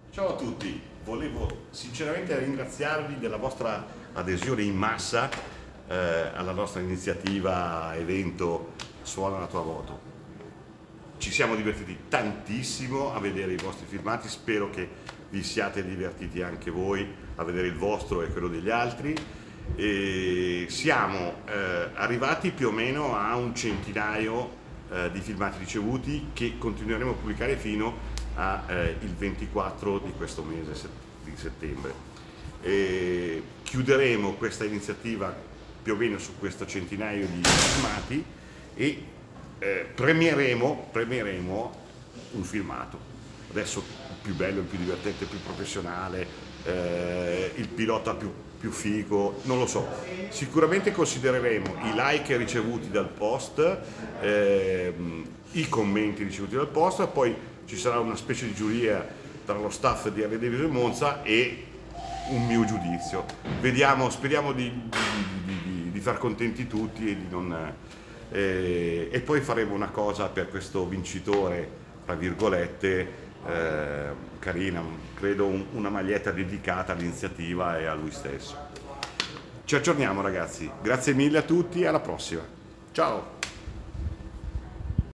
Ciao a tutti, volevo sinceramente ringraziarvi della vostra adesione in massa alla nostra iniziativa evento Suona la tua moto. Ci siamo divertiti tantissimo a vedere i vostri filmati, spero che vi siate divertiti anche voi a vedere il vostro e quello degli altri. E siamo arrivati più o meno a un centinaio di filmati ricevuti che continueremo a pubblicare fino il 24 di questo mese di settembre. Chiuderemo questa iniziativa più o meno su questo centinaio di filmati e premieremo un filmato. Adesso il più bello, il più divertente, il più professionale, il pilota più figo, non lo so. Sicuramente considereremo i like ricevuti dal post, i commenti ricevuti dal post, poi ci sarà una specie di giuria tra lo staff di Harley Davidson Monza e un mio giudizio. Vediamo, speriamo di far contenti tutti e di non... e poi faremo una cosa per questo vincitore, tra virgolette, carina, credo una maglietta dedicata all'iniziativa e a lui stesso. Ci aggiorniamo ragazzi, grazie mille a tutti e alla prossima. Ciao!